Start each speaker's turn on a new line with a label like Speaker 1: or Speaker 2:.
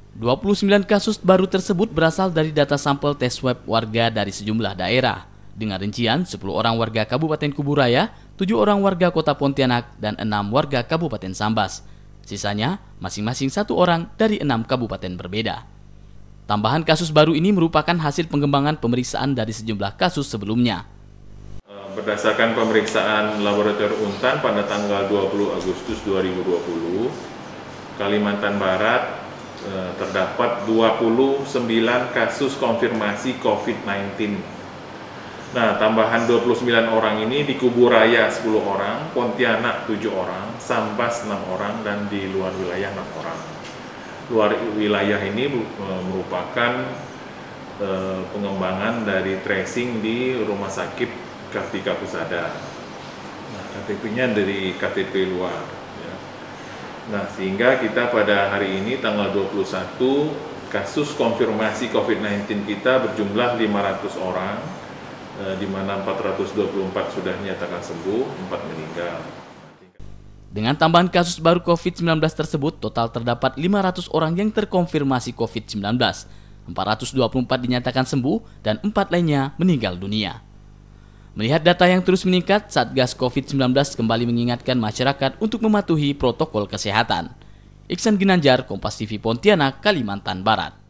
Speaker 1: 29 kasus baru tersebut berasal dari data sampel tes swab warga dari sejumlah daerah. Dengan rincian 10 orang warga Kabupaten Kuburaya, 7 orang warga Kota Pontianak, dan 6 warga Kabupaten Sambas. Sisanya masing-masing 1 orang dari 6 kabupaten berbeda. Tambahan kasus baru ini merupakan hasil pengembangan pemeriksaan dari sejumlah kasus sebelumnya.
Speaker 2: Berdasarkan pemeriksaan laboratorium Untan pada tanggal 20 Agustus 2020, Kalimantan Barat terdapat 29 kasus konfirmasi COVID-19. Nah, tambahan 29 orang ini di Kuburaya 10 orang, Pontianak 7 orang, Sambas 6 orang, dan di luar wilayah 6 orang. Luar wilayah ini merupakan pengembangan dari tracing di Rumah Sakit Kartika Pusada. Nah, KTP-nya dari KTP luar. Nah, sehingga kita pada hari ini tanggal 21 kasus konfirmasi COVID-19 kita berjumlah 500 orang, di mana 424 sudah dinyatakan sembuh, 4 meninggal.
Speaker 1: Dengan tambahan kasus baru COVID-19 tersebut, total terdapat 500 orang yang terkonfirmasi COVID-19, 424 dinyatakan sembuh, dan 4 lainnya meninggal dunia. Melihat data yang terus meningkat, Satgas COVID-19 kembali mengingatkan masyarakat untuk mematuhi protokol kesehatan. Iksan Ginanjar, Kompas TV Pontianak, Kalimantan Barat.